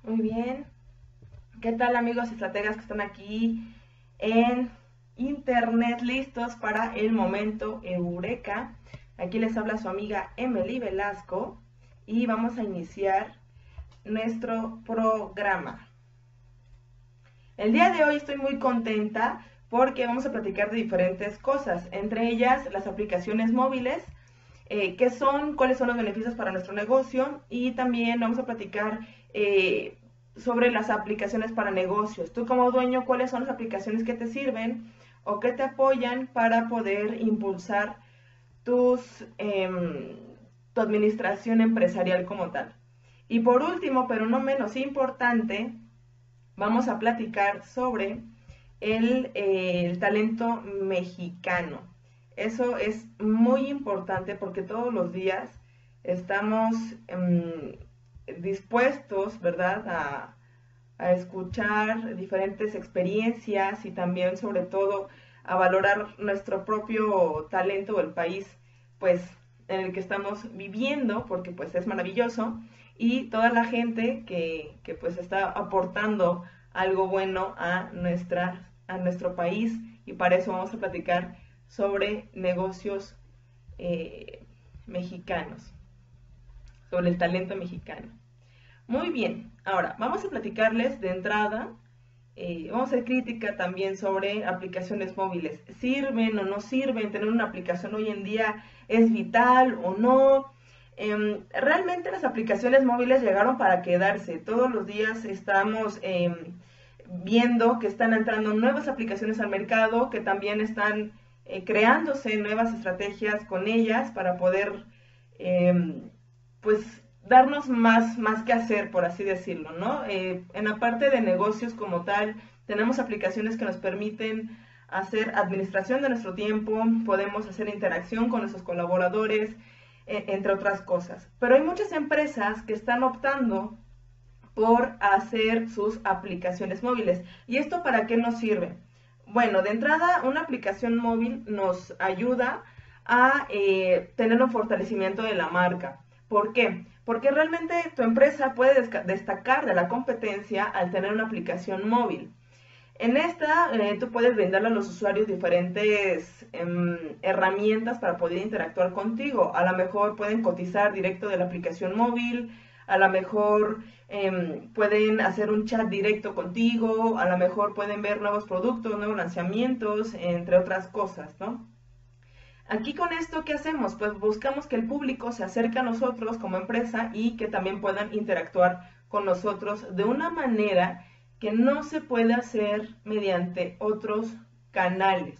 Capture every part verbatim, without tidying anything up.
Muy bien. ¿Qué tal, amigos estrategas que están aquí en internet listos para el momento Eureka? Aquí les habla su amiga Emily Velasco y vamos a iniciar nuestro programa. El día de hoy estoy muy contenta porque vamos a platicar de diferentes cosas, entre ellas las aplicaciones móviles, eh, qué son, cuáles son los beneficios para nuestro negocio, y también vamos a platicar eh, sobre las aplicaciones para negocios. Tú como dueño, ¿cuáles son las aplicaciones que te sirven o que te apoyan para poder impulsar tus, eh, tu administración empresarial como tal? Y por último, pero no menos importante, vamos a platicar sobre el, eh, el talento mexicano. Eso es muy importante porque todos los días estamos eh, dispuestos, ¿verdad?, a, a escuchar diferentes experiencias y también, sobre todo, a valorar nuestro propio talento o el país, pues, en el que estamos viviendo, porque pues es maravilloso, y toda la gente que, que pues está aportando algo bueno a, nuestra, a nuestro país, y para eso vamos a platicar sobre negocios eh, mexicanos, sobre el talento mexicano. Muy bien, ahora vamos a platicarles de entrada, eh, vamos a hacer crítica también sobre aplicaciones móviles. ¿Sirven o no sirven? ¿Tener una aplicación hoy en día es vital o no? Eh, realmente las aplicaciones móviles llegaron para quedarse. Todos los días estamos eh, viendo que están entrando nuevas aplicaciones al mercado, que también están eh, creándose nuevas estrategias con ellas para poder, eh, pues, darnos más, más que hacer, por así decirlo, ¿no? Eh, en la parte de negocios como tal, tenemos aplicaciones que nos permiten hacer administración de nuestro tiempo, podemos hacer interacción con nuestros colaboradores, eh, entre otras cosas. Pero hay muchas empresas que están optando por hacer sus aplicaciones móviles. ¿Y esto para qué nos sirve? Bueno, de entrada, una aplicación móvil nos ayuda a eh, tener un fortalecimiento de la marca. ¿Por qué? Porque realmente tu empresa puede destacar de la competencia al tener una aplicación móvil. En esta, eh, tú puedes brindarle a los usuarios diferentes eh, herramientas para poder interactuar contigo. A lo mejor pueden cotizar directo de la aplicación móvil, a lo mejor eh, pueden hacer un chat directo contigo, a lo mejor pueden ver nuevos productos, nuevos lanzamientos, entre otras cosas, ¿no? Aquí con esto, ¿qué hacemos? Pues buscamos que el público se acerque a nosotros como empresa y que también puedan interactuar con nosotros de una manera que no se puede hacer mediante otros canales.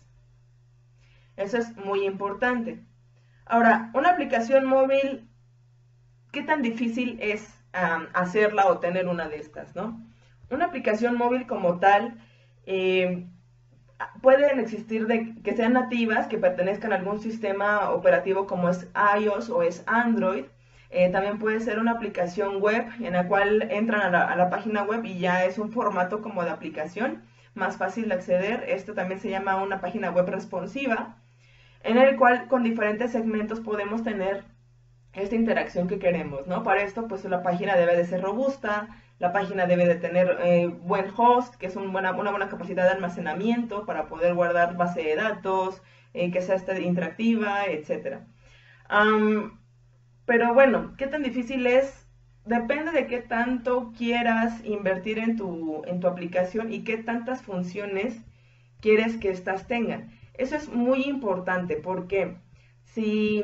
Eso es muy importante. Ahora, una aplicación móvil, ¿qué tan difícil es um, hacerla o tener una de estas, no? Una aplicación móvil como tal, eh, pueden existir de que sean nativas, que pertenezcan a algún sistema operativo como es iOS o es Android. Eh, también puede ser una aplicación web en la cual entran a la, a la página web y ya es un formato como de aplicación, más fácil de acceder. Esto también se llama una página web responsiva, en el cual con diferentes segmentos podemos tener esta interacción que queremos, ¿no? Para esto, pues la página debe de ser robusta, la página debe de tener eh, buen host, que es un buena, una buena capacidad de almacenamiento para poder guardar base de datos, eh, que sea esta interactiva, etcétera. Um, pero bueno, ¿qué tan difícil es? Depende de qué tanto quieras invertir en tu, en tu aplicación y qué tantas funciones quieres que éstas tengan. Eso es muy importante porque si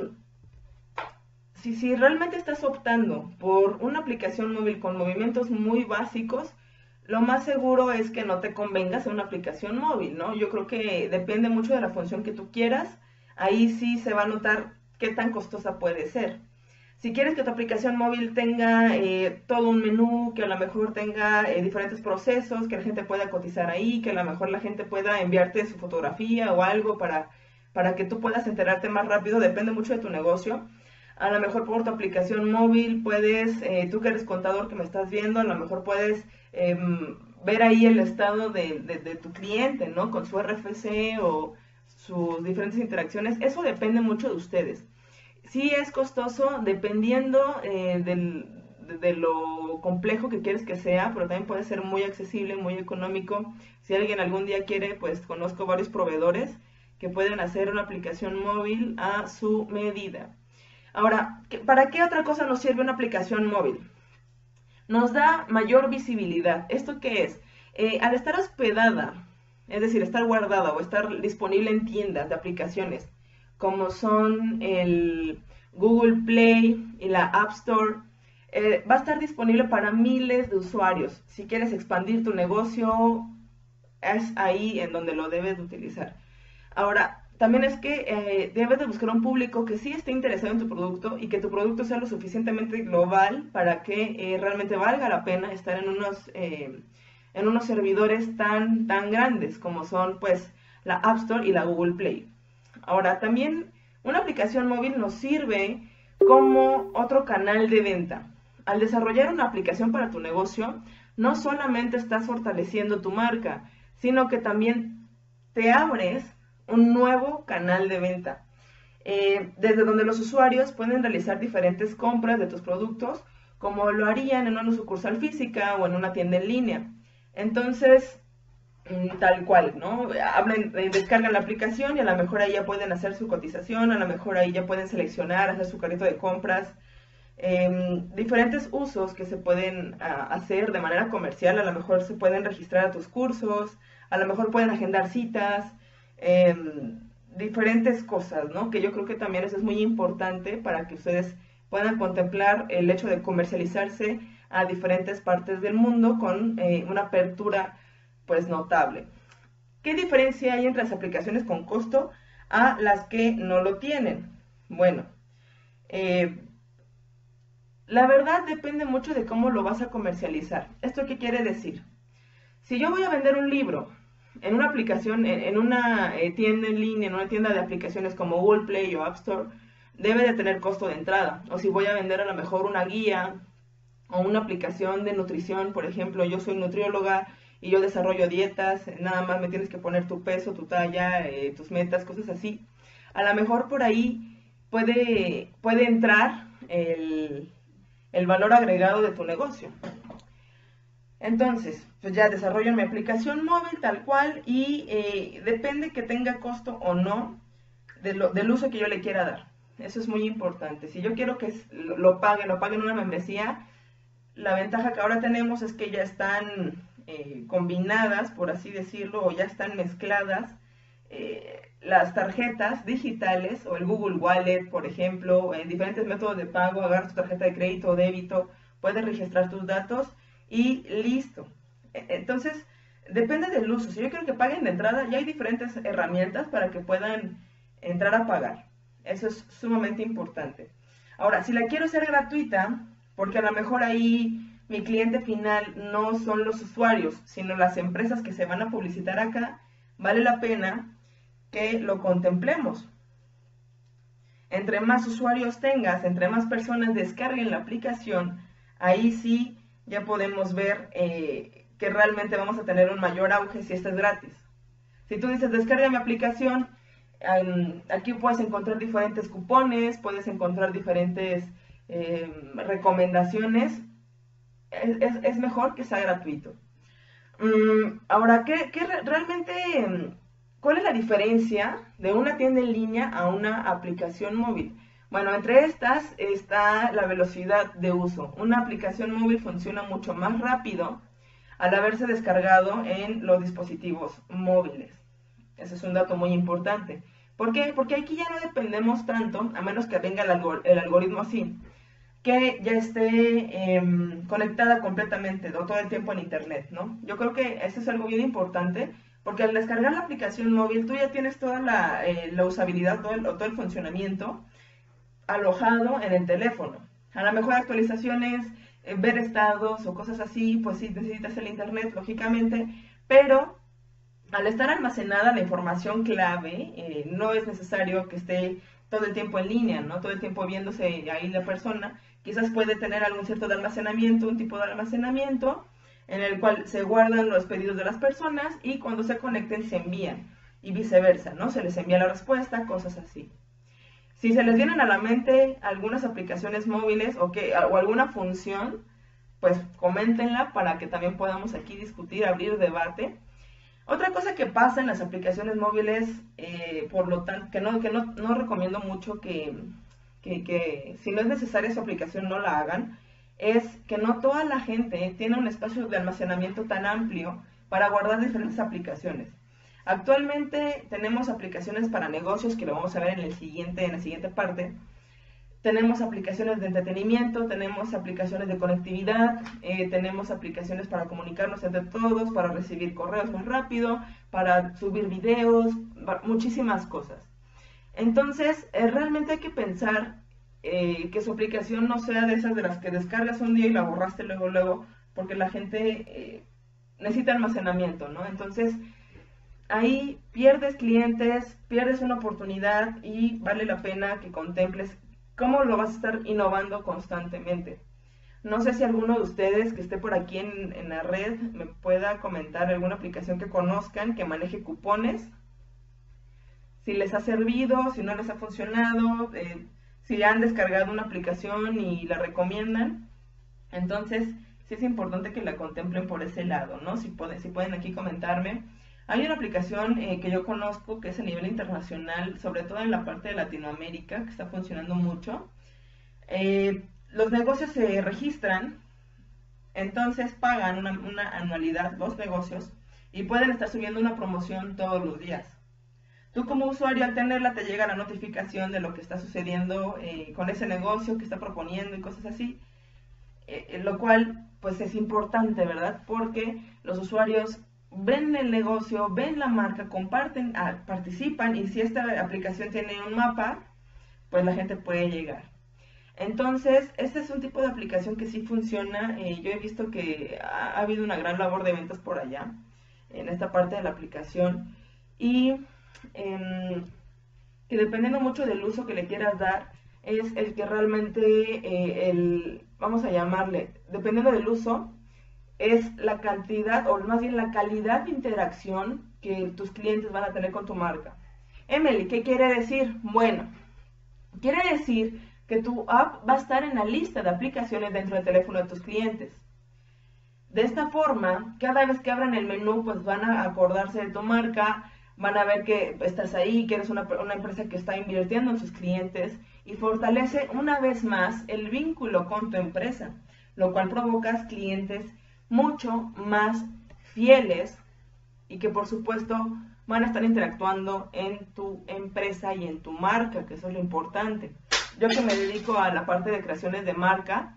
Si, si realmente estás optando por una aplicación móvil con movimientos muy básicos, lo más seguro es que no te convenga hacer una aplicación móvil, ¿no? Yo creo que depende mucho de la función que tú quieras. Ahí sí se va a notar qué tan costosa puede ser. Si quieres que tu aplicación móvil tenga eh, todo un menú, que a lo mejor tenga eh, diferentes procesos, que la gente pueda cotizar ahí, que a lo mejor la gente pueda enviarte su fotografía o algo para, para que tú puedas enterarte más rápido, depende mucho de tu negocio. A lo mejor por tu aplicación móvil puedes, eh, tú que eres contador que me estás viendo, a lo mejor puedes eh, ver ahí el estado de, de, de tu cliente, ¿no? Con su R F C o sus diferentes interacciones. Eso depende mucho de ustedes. Sí es costoso dependiendo eh, del, de, de lo complejo que quieres que sea, pero también puede ser muy accesible, muy económico. Si alguien algún día quiere, pues conozco varios proveedores que pueden hacer una aplicación móvil a su medida. Ahora, ¿para qué otra cosa nos sirve una aplicación móvil? Nos da mayor visibilidad. ¿Esto qué es? Eh, al estar hospedada, es decir, estar guardada o estar disponible en tiendas de aplicaciones, como son el Google Play y la App Store, eh, va a estar disponible para miles de usuarios. Si quieres expandir tu negocio, es ahí en donde lo debes de utilizar. Ahora, también es que eh, debes de buscar un público que sí esté interesado en tu producto y que tu producto sea lo suficientemente global para que eh, realmente valga la pena estar en unos, eh, en unos servidores tan, tan grandes como son pues la App Store y la Google Play. Ahora, también una aplicación móvil nos sirve como otro canal de venta. Al desarrollar una aplicación para tu negocio, no solamente estás fortaleciendo tu marca, sino que también te abres un nuevo canal de venta, eh, desde donde los usuarios pueden realizar diferentes compras de tus productos, como lo harían en una sucursal física o en una tienda en línea. Entonces, tal cual, ¿no? Hablen, eh, descargan la aplicación y a lo mejor ahí ya pueden hacer su cotización, a lo mejor ahí ya pueden seleccionar, hacer su carrito de compras, eh, diferentes usos que se pueden uh, hacer de manera comercial. A lo mejor se pueden registrar a tus cursos, a lo mejor pueden agendar citas, eh, diferentes cosas, ¿no? Que yo creo que también eso es muy importante para que ustedes puedan contemplar el hecho de comercializarse a diferentes partes del mundo con eh, una apertura pues notable. ¿Qué diferencia hay entre las aplicaciones con costo a las que no lo tienen? Bueno, eh, la verdad depende mucho de cómo lo vas a comercializar. ¿Esto qué quiere decir? Si yo voy a vender un libro en una aplicación, en, en una eh, tienda en línea, en una tienda de aplicaciones como Google Play o App Store, debe de tener costo de entrada. O si voy a vender a lo mejor una guía o una aplicación de nutrición, por ejemplo, yo soy nutrióloga y yo desarrollo dietas, nada más me tienes que poner tu peso, tu talla, eh, tus metas, cosas así. A lo mejor por ahí puede, puede entrar el, el valor agregado de tu negocio. Entonces, pues ya desarrollo mi aplicación móvil tal cual y eh, depende que tenga costo o no de lo, del uso que yo le quiera dar. Eso es muy importante. Si yo quiero que lo, lo paguen, lo paguen una membresía, la ventaja que ahora tenemos es que ya están eh, combinadas, por así decirlo, o ya están mezcladas eh, las tarjetas digitales o el Google Wallet, por ejemplo, en diferentes métodos de pago. Agarras tu tarjeta de crédito o débito, puedes registrar tus datos y listo. Entonces, depende del uso. Si yo quiero que paguen de entrada, ya hay diferentes herramientas para que puedan entrar a pagar. Eso es sumamente importante. Ahora, si la quiero hacer gratuita, porque a lo mejor ahí mi cliente final no son los usuarios, sino las empresas que se van a publicitar acá, vale la pena que lo contemplemos. Entre más usuarios tengas, entre más personas descarguen la aplicación, ahí sí ya podemos ver eh, que realmente vamos a tener un mayor auge si esta es gratis. Si tú dices, descarga mi aplicación, um, aquí puedes encontrar diferentes cupones, puedes encontrar diferentes eh, recomendaciones. Es, es, es mejor que sea gratuito. Um, ahora, ¿qué, qué re realmente, cuál es la diferencia de una tienda en línea a una aplicación móvil? Bueno, entre estas está la velocidad de uso. Una aplicación móvil funciona mucho más rápido al haberse descargado en los dispositivos móviles. Ese es un dato muy importante. ¿Por qué? Porque aquí ya no dependemos tanto, a menos que venga el, algor el algoritmo así, que ya esté eh, conectada completamente o todo el tiempo en internet, ¿no? Yo creo que eso es algo bien importante, porque al descargar la aplicación móvil tú ya tienes toda la, eh, la usabilidad, todo el, todo el funcionamiento alojado en el teléfono. A lo mejor actualizaciones, eh, ver estados o cosas así, pues sí necesitas el internet, lógicamente, pero al estar almacenada la información clave, eh, no es necesario que esté todo el tiempo en línea, ¿no? Todo el tiempo viéndose ahí la persona. Quizás puede tener algún cierto de almacenamiento, un tipo de almacenamiento, en el cual se guardan los pedidos de las personas y cuando se conecten se envían, y viceversa, ¿no? Se les envía la respuesta, cosas así. Si se les vienen a la mente algunas aplicaciones móviles o, que, o alguna función, pues coméntenla para que también podamos aquí discutir, abrir debate. Otra cosa que pasa en las aplicaciones móviles, eh, por lo tanto, que no, que no, no recomiendo mucho que, que, que si no es necesaria su aplicación no la hagan, es que no toda la gente tiene un espacio de almacenamiento tan amplio para guardar diferentes aplicaciones. Actualmente tenemos aplicaciones para negocios, que lo vamos a ver en, el siguiente, en la siguiente parte. Tenemos aplicaciones de entretenimiento, tenemos aplicaciones de conectividad, eh, tenemos aplicaciones para comunicarnos entre todos, para recibir correos más rápido, para subir videos, muchísimas cosas. Entonces, eh, realmente hay que pensar eh, que su aplicación no sea de esas de las que descargas un día y la borraste luego, luego, porque la gente eh, necesita almacenamiento, ¿no? Entonces, ahí pierdes clientes, pierdes una oportunidad y vale la pena que contemples cómo lo vas a estar innovando constantemente. No sé si alguno de ustedes que esté por aquí en, en la red me pueda comentar alguna aplicación que conozcan, que maneje cupones, si les ha servido, si no les ha funcionado, eh, si han descargado una aplicación y la recomiendan. Entonces, sí es importante que la contemplen por ese lado, ¿no? Si pueden, si pueden aquí comentarme. Hay una aplicación eh, que yo conozco que es a nivel internacional, sobre todo en la parte de Latinoamérica, que está funcionando mucho. Eh, los negocios se registran, entonces pagan una, una anualidad, los negocios, y pueden estar subiendo una promoción todos los días. Tú como usuario al tenerla te llega la notificación de lo que está sucediendo eh, con ese negocio que está proponiendo y cosas así, eh, lo cual pues es importante, ¿verdad? Porque los usuarios ven el negocio, ven la marca, comparten, ah, participan, y si esta aplicación tiene un mapa, pues la gente puede llegar. Entonces, este es un tipo de aplicación que sí funciona. Eh, yo he visto que ha, ha habido una gran labor de ventas por allá, en esta parte de la aplicación, y eh, que dependiendo mucho del uso que le quieras dar, es el que realmente, eh, el, vamos a llamarle, dependiendo del uso, es la cantidad, o más bien la calidad de interacción que tus clientes van a tener con tu marca. Emily, ¿qué quiere decir? Bueno, quiere decir que tu app va a estar en la lista de aplicaciones dentro del teléfono de tus clientes. De esta forma, cada vez que abran el menú, pues van a acordarse de tu marca, van a ver que estás ahí, que eres una, una empresa que está invirtiendo en sus clientes, y fortalece una vez más el vínculo con tu empresa, lo cual provoca clientes mucho más fieles y que por supuesto van a estar interactuando en tu empresa y en tu marca, que eso es lo importante. Yo que me dedico a la parte de creaciones de marca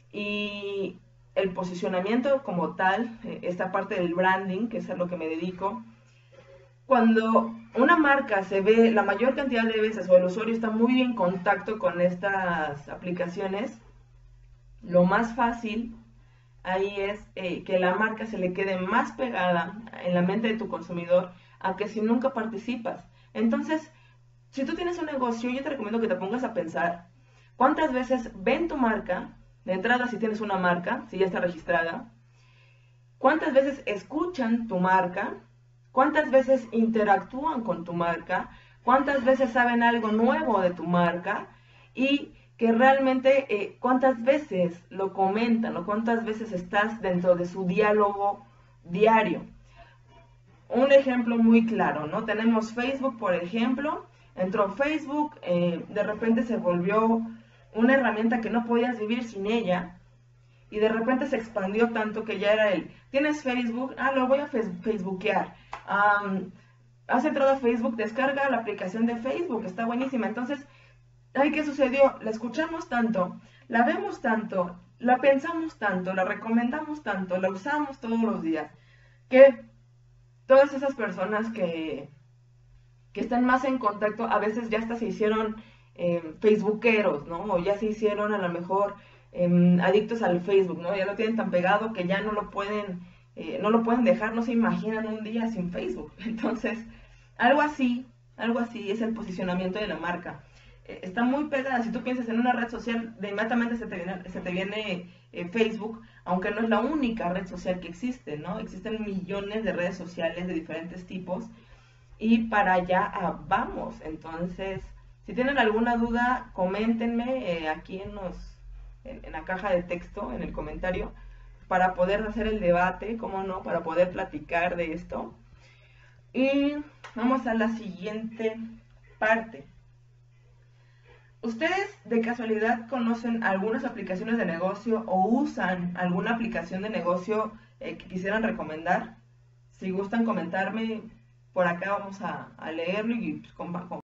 y el posicionamiento como tal, esta parte del branding, que es a lo que me dedico, cuando una marca se ve la mayor cantidad de veces o el usuario está muy en contacto con estas aplicaciones, lo más fácil ahí es eh, que la marca se le quede más pegada en la mente de tu consumidor a que si nunca participas. Entonces, si tú tienes un negocio, yo te recomiendo que te pongas a pensar cuántas veces ven tu marca, de entrada si tienes una marca, si ya está registrada, cuántas veces escuchan tu marca, cuántas veces interactúan con tu marca, cuántas veces saben algo nuevo de tu marca y que realmente eh, cuántas veces lo comentan o cuántas veces estás dentro de su diálogo diario. Un ejemplo muy claro, ¿no? Tenemos Facebook, por ejemplo. Entró Facebook, eh, de repente se volvió una herramienta que no podías vivir sin ella, y de repente se expandió tanto que ya era el, ¿tienes Facebook? Ah, lo voy a facebookear. Um, has entrado a Facebook, descarga la aplicación de Facebook, está buenísima. Entonces, ay, ¿qué sucedió? La escuchamos tanto, la vemos tanto, la pensamos tanto, la recomendamos tanto, la usamos todos los días, que todas esas personas que, que están más en contacto, a veces ya hasta se hicieron eh, facebookeros, ¿no? O ya se hicieron a lo mejor eh, adictos al Facebook, ¿no? Ya lo tienen tan pegado que ya no lo pueden, eh, no lo pueden dejar, no se imaginan un día sin Facebook. Entonces, algo así, algo así es el posicionamiento de la marca. Eh, está muy pegada. Si tú piensas en una red social, de inmediatamente se te viene, se te viene eh, Facebook, aunque no es la única red social que existe, ¿no? Existen millones de redes sociales de diferentes tipos y para allá ah, vamos. Entonces, si tienen alguna duda, coméntenme eh, aquí en, los, en, en la caja de texto, en el comentario, para poder hacer el debate, cómo no, para poder platicar de esto. Y vamos a la siguiente parte. ¿Ustedes de casualidad conocen algunas aplicaciones de negocio o usan alguna aplicación de negocio eh, que quisieran recomendar? Si gustan comentarme, por acá vamos a, a leerlo y pues,